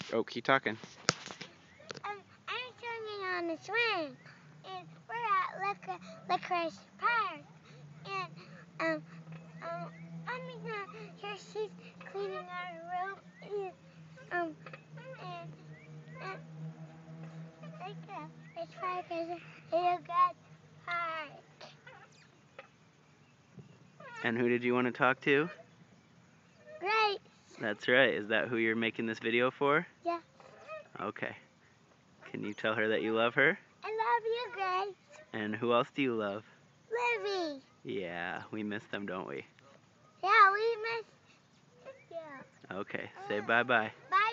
Oh, keep talking. I'm swimming on the swing, and we're at Licorice Park, and Mommy's not here. She's cleaning our room, and this park is a real good park. And who did you want to talk to? Grace. That's right. Is that who you're making this video for? Yeah. Okay. Can you tell her that you love her? I love you, Grace. And who else do you love? Livvy. Yeah, we miss them, don't we? Yeah, we miss you. Okay, say bye-bye. Bye.